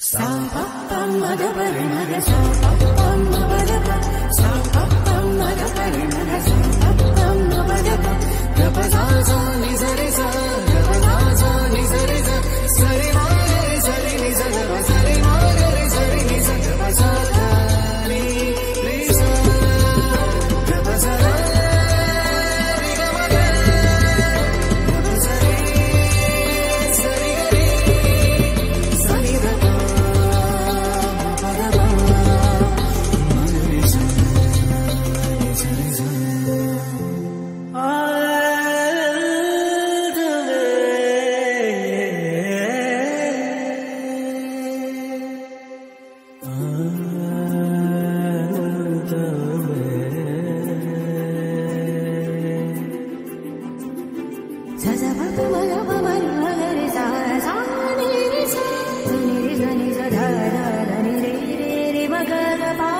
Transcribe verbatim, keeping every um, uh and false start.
Sa pa pa ma ga pa re ma ga sa pa pa ma ba ga pa sa pa pa ma ga pa re ma ga sa pa pa ma ba ga pa ga pa sa sa ni sa re sa ga pa sa sa ni sa re sa sa re ma ga re sa re ni sa ga pa sa re ma ga re sa re ni sa ga pa sa ga ni re sa ga pa sa ra re ga ma ga ga pa sa re sa re ga re sa ni ga pa ma pa ga pa ma ga re sa ni sa re sa Sa